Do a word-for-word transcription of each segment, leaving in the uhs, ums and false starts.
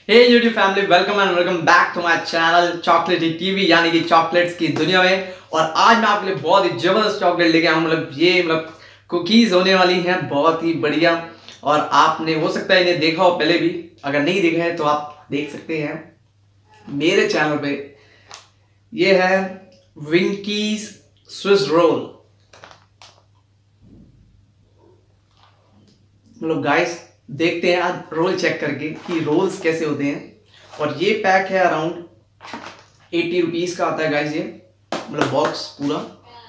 Hey YouTube family, welcome and welcome back to my channel chocolatey TV, यानी कि chocolates की दुनिया में। और आज मैं आपके लिए बहुत ही जबरदस्त चॉकलेट लेके आया हूं। मतलब ये मतलब कुकीज होने वाली हैं, बहुत ही बढ़िया। और आपने हो सकता है इन्हें देखा हो पहले भी, अगर नहीं देखा है तो आप देख सकते हैं मेरे चैनल पे। ये है विंकीज स्विस रोल। मतलब गाइस देखते हैं आज रोल चेक करके कि रोल्स कैसे होते हैं। और ये पैक है अराउंड एटी रुपीज का आता है गाइस, ये मतलब बॉक्स पूरा।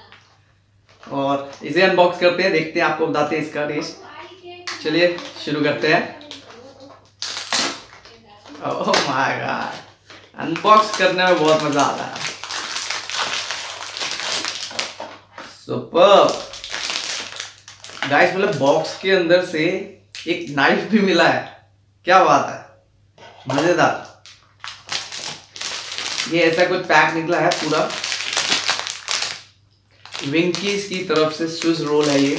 और इसे अनबॉक्स करते हैं, देखते हैं, आपको बताते हैं इसका टेस्ट। चलिए शुरू करते हैं। ओह माय गॉड, अनबॉक्स करने में बहुत मजा आता है। सुपर गाइस, मतलब बॉक्स के अंदर से एक नाइफ भी मिला है, क्या बात है, मजेदार। ये ऐसा कुछ पैक निकला है पूरा, विंकीज की तरफ से स्विस रोल है ये।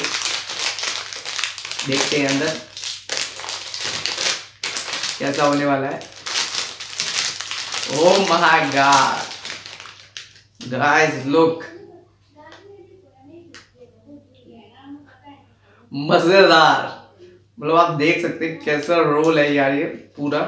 देखते हैं अंदर कैसा होने वाला है। Oh my god guys, look, मजेदार। मतलब आप देख सकते हैं कैसा रोल है यार ये पूरा।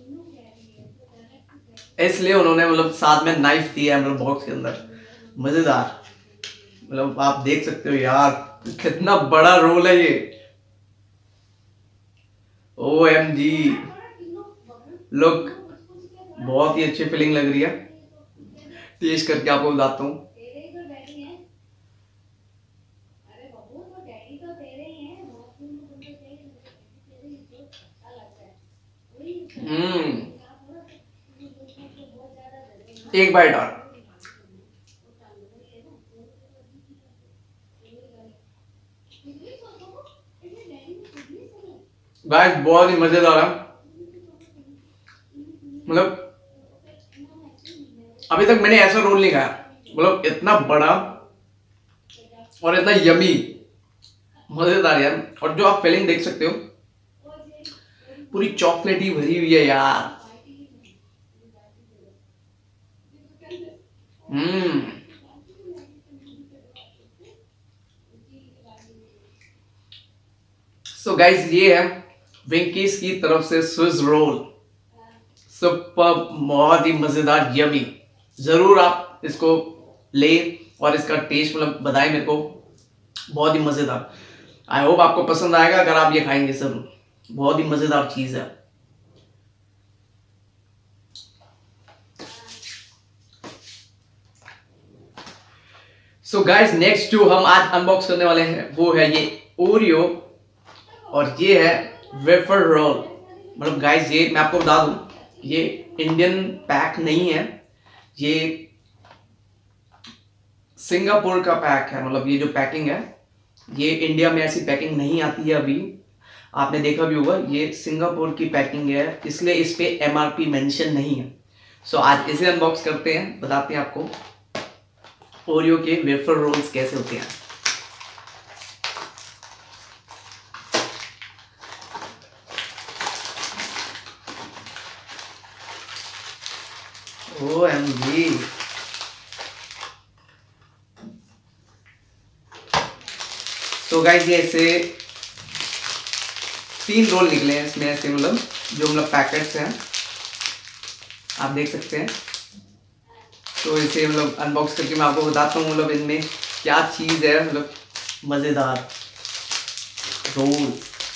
इसलिए उन्होंने मतलब साथ में नाइफ दिया है मतलब बॉक्स के अंदर, मजेदार। मतलब आप देख सकते हो यार कितना बड़ा रोल है ये। ओ एम जी, लुक, बहुत ही अच्छी फीलिंग लग रही है। टेस्ट करके आपको बताता हूँ। हम्म, एक बाइट और। गाइस बहुत ही मजेदार है। मतलब अभी तक मैंने ऐसा रोल नहीं खाया, मतलब इतना बड़ा और इतना यमी, मजेदार यार। और जो आप फीलिंग देख सकते हो पूरी चॉकलेट ही भरी हुई है यार। हम्म, सो गाइस ये है विंकीज की तरफ से स्विस रोल। सुपर, बहुत ही मजेदार, यमी। जरूर आप इसको ले और इसका टेस्ट मतलब बताएं मेरे को, बहुत ही मजेदार। आई होप आपको पसंद आएगा अगर आप ये खाएंगे जरूर, बहुत ही मजेदार चीज है। सो गाइस नेक्स्ट जो हम आज अनबॉक्स करने वाले हैं वो है ये ओरियो, और ये है वेफर रोल। मतलब गाइस ये मैं आपको बता दूं, ये इंडियन पैक नहीं है, ये सिंगापुर का पैक है। मतलब ये जो पैकिंग है, ये इंडिया में ऐसी पैकिंग नहीं आती है अभी, आपने देखा भी होगा। ये सिंगापुर की पैकिंग है, इसलिए इस पे एमआरपी मेंशन नहीं है। सो आज इसे अनबॉक्स करते हैं, बताते हैं आपको ओरियो के वेफर रोल्स कैसे होते हैं। ओ एम जी, तो गाइस ये ऐसे तीन रोल निकले हैं इसमें, ऐसे मतलब जो मतलब पैकेट्स हैं आप देख सकते हैं। तो इसे मतलब अनबॉक्स करके मैं आपको बताता हूँ मतलब इनमें क्या चीज़ है। मतलब मज़ेदार रोल।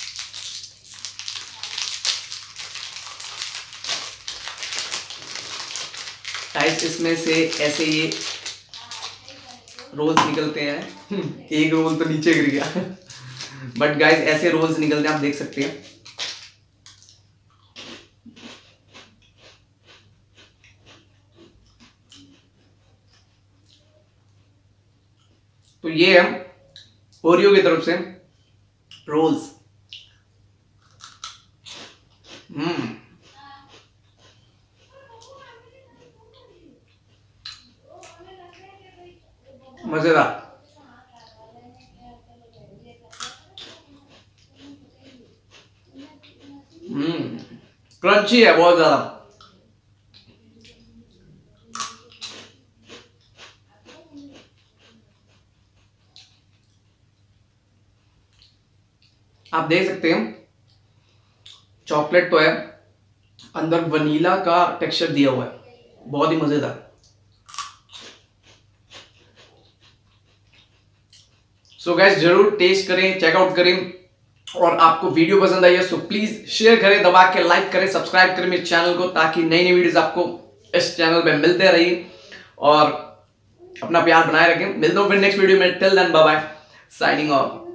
गाइस इसमें से ऐसे ये रोल्स निकलते हैं। एक रोल तो नीचे गिर गया, बट गाइस ऐसे रोल्स निकलते हैं, आप देख सकते हैं। तो ये है ओरियो की तरफ से रोल्स। हम्म, मजेदार। हम्म, क्रंची है बहुत ज्यादा। आप देख सकते हैं चॉकलेट तो है, अंदर वनीला का टेक्सचर दिया हुआ है, बहुत ही मजेदार। सो गाइस जरूर टेस्ट करें, चेकआउट करें, और आपको वीडियो पसंद आई है सो प्लीज शेयर करें, दबा के लाइक करें, सब्सक्राइब करें मेरे चैनल को, ताकि नई नई वीडियोस आपको इस चैनल पे मिलते रही। और अपना प्यार बनाए रखें। मिलता हूं फिर नेक्स्ट वीडियो में। Till then bye bye, signing of.